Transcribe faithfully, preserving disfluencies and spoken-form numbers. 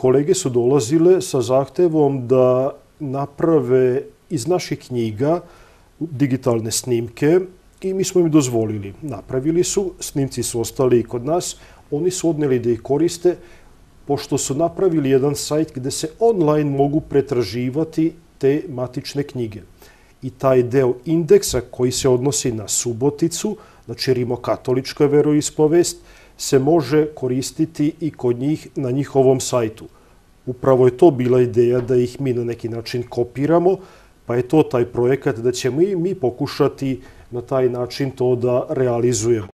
kolege su dolazile sa zahtevom da naprave iz naših knjiga digitalne snimke i mi smo im dozvolili. Napravili su, snimci su ostali i kod nas, oni su odneli da ih koriste, pošto su napravili jedan sajt gde se online mogu pretraživati te matične knjige. I taj deo indeksa koji se odnosi na Suboticu, znači rimokatolička veroispovest, se može koristiti i kod njih na njihovom sajtu. Upravo je to bila ideja da ih mi na neki način kopiramo, pa je to taj projekat da ćemo i mi pokušati na taj način to da realizujemo.